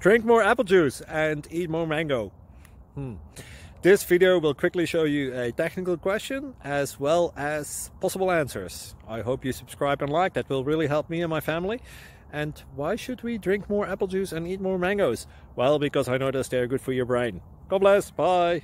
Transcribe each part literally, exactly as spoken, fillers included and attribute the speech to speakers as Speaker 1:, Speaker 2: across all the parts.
Speaker 1: Drink more apple juice and eat more mango. Hmm. This video will quickly show you a technical question as well as possible answers. I hope you subscribe and like, that will really help me and my family. And why should we drink more apple juice and eat more mangoes? Well, because I noticed they're good for your brain. God bless, bye!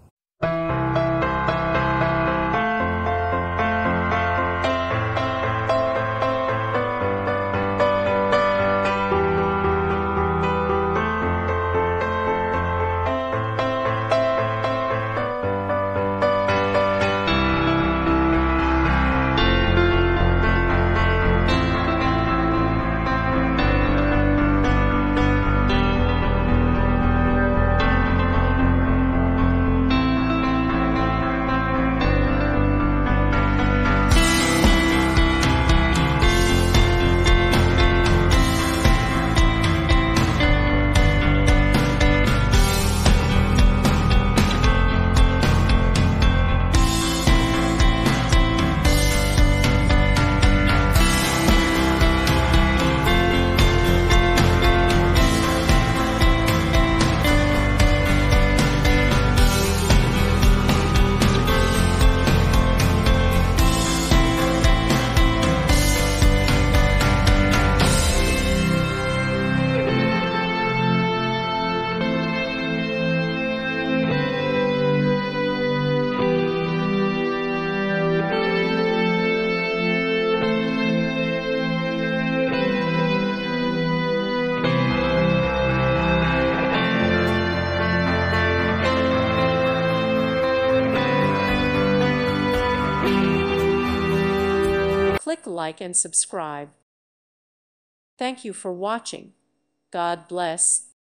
Speaker 2: Click like and subscribe. Thank you for watching. God bless.